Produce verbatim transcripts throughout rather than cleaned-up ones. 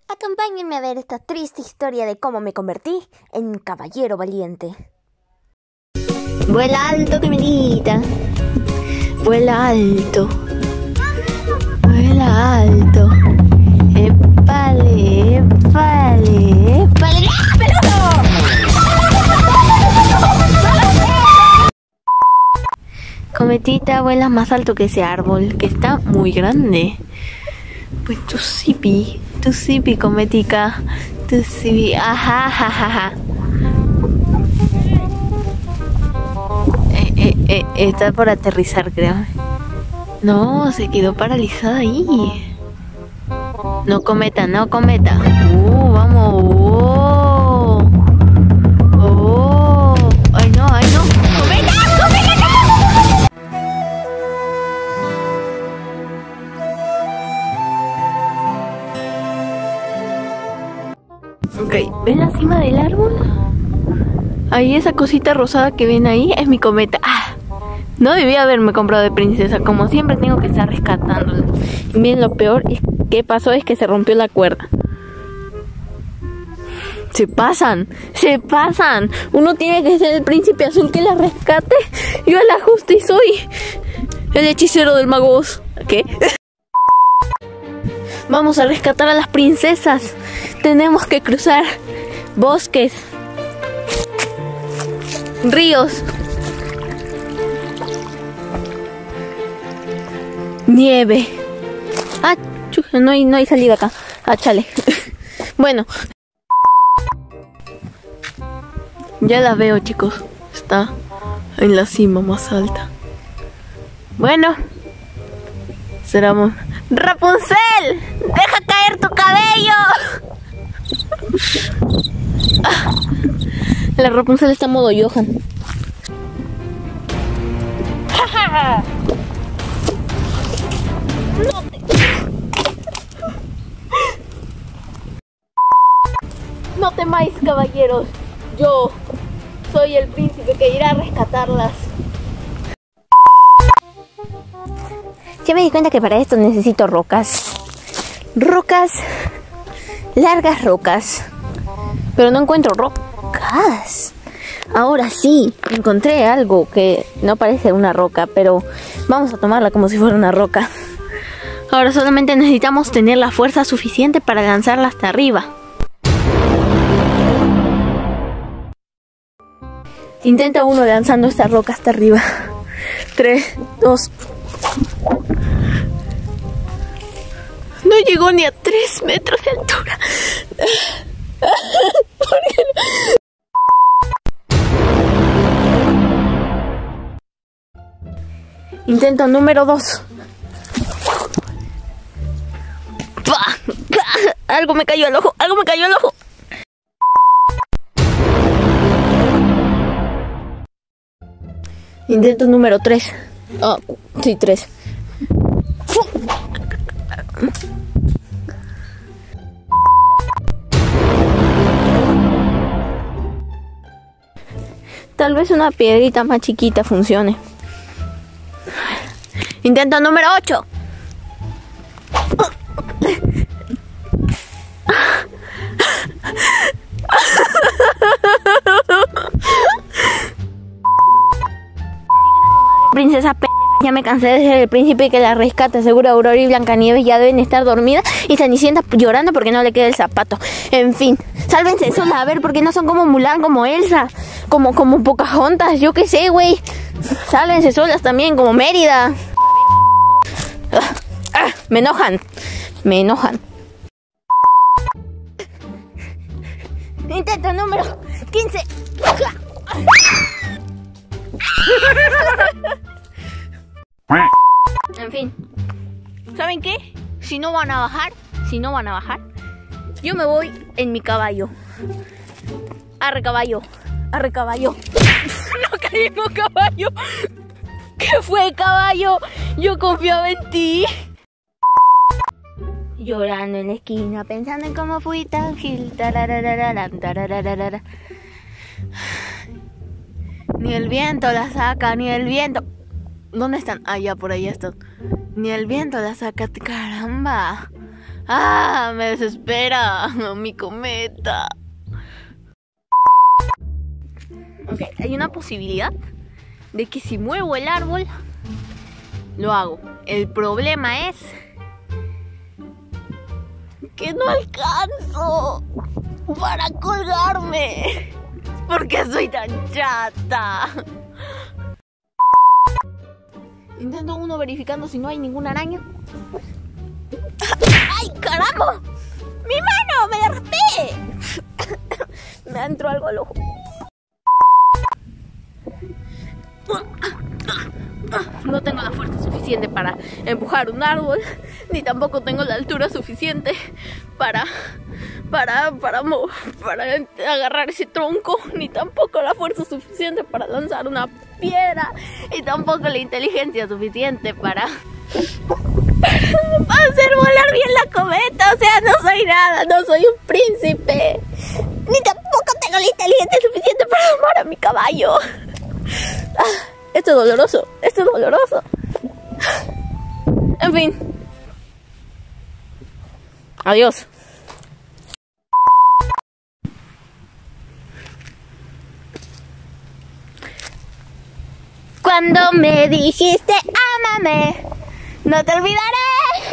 Acompáñenme a ver esta triste historia de cómo me convertí en caballero valiente. Vuela alto, caminita. Vuela alto. Vuela alto. Épale, épale, épale. ¡Ah, peludo! Cometita, vuela más alto que ese árbol, que está muy grande. Pues tu sipi, tu sipi, cometica, tu sipi, ajá, ajá, ajá. Eh, eh, eh, está por aterrizar, creo. No, se quedó paralizada ahí. No cometa, no cometa. Uh, vamos. Oh. Oh. Ay, no, ay, no. ¡Cometa! ¡Cometa, no! Ok, ¿ven la cima del árbol? Ahí esa cosita rosada que ven ahí es mi cometa. Ah, no debía haberme comprado de princesa. Como siempre tengo que estar rescatándolo. Y bien, lo peor es que pasó es que se rompió la cuerda. Se pasan, se pasan. Uno tiene que ser el príncipe azul que la rescate. Yo la justo y soy el hechicero del mago Oz. ¿Qué? Vamos a rescatar a las princesas. Tenemos que cruzar bosques, ríos, nieve. Ah, chuja, no hay, no hay salida acá. Ah, chale. Bueno. Ya la veo, chicos. Está en la cima más alta. Bueno. Será... ¡Rapunzel! ¡Deja caer tu cabello! Ah, la Rapunzel está en modo Johan. No te... No temáis, caballeros. Yo soy el príncipe que irá a rescatarlas. Ya me di cuenta que para esto necesito rocas. Rocas. Largas rocas. Pero no encuentro rocas. Ahora sí, encontré algo que no parece una roca, pero vamos a tomarla como si fuera una roca. Ahora solamente necesitamos tener la fuerza suficiente para lanzarla hasta arriba. Intenta uno lanzando esta roca hasta arriba. Tres, dos... No llegó ni a tres metros de altura. Intento número dos. Algo me cayó al ojo, algo me cayó al ojo. Intento número tres. Ah, oh, sí, tres. Tal vez una piedrita más chiquita funcione. Intento número ocho. Princesa pendeja, ya me cansé de ser el príncipe que la rescata. Seguro Aurora y Blancanieves ya deben estar dormidas y Cenicienta llorando porque no le queda el zapato. En fin, sálvense solas, a ver, porque no son como Mulan, como Elsa, como, como Pocahontas, yo qué sé, güey. Sálvense solas también, como Mérida. Ah, ah, me enojan, me enojan. Intento número quince. En fin, ¿saben qué? Si no van a bajar, si no van a bajar, yo me voy en mi caballo. Arre caballo, arre caballo. No caímos, caballo. ¿Qué fue, caballo? Yo confiaba en ti. Llorando en la esquina, pensando en cómo fui tan gil. Ni el viento la saca, ni el viento. ¿Dónde están? Ah, ya, por ahí están. Ni el viento la saca, caramba. ¡Ah! Me desespera mi cometa. Ok, hay una posibilidad de que si muevo el árbol, lo hago. El problema es que no alcanzo para colgarme. ¿Por qué soy tan chata? Intento uno verificando si no hay ninguna araña. ¡Ay, caramba! ¡Mi mano! ¡Me derraspé! Me entró algo al ojo. No tengo la fuerza suficiente para empujar un árbol, ni tampoco tengo la altura suficiente para para para para agarrar ese tronco, ni tampoco la fuerza suficiente para lanzar una piedra, y tampoco la inteligencia suficiente para para hacer volar bien la cometa. O sea, no soy nada, no soy un príncipe, ni tampoco tengo la inteligencia suficiente para domar a mi caballo. Esto es doloroso, esto es doloroso. En fin. Adiós. Cuando me dijiste ámame, no te olvidaré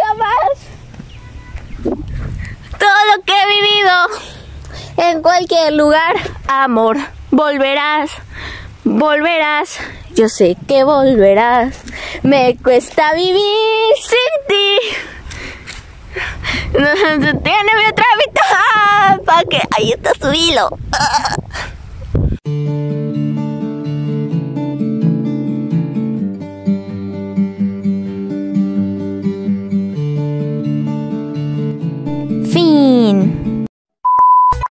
jamás. Todo lo que he vivido en cualquier lugar, amor, volverás, volverás. Yo sé que volverás. Me cuesta vivir sin ti. Tiene mi otra mitad. ¿Para qué? Ahí está su hilo.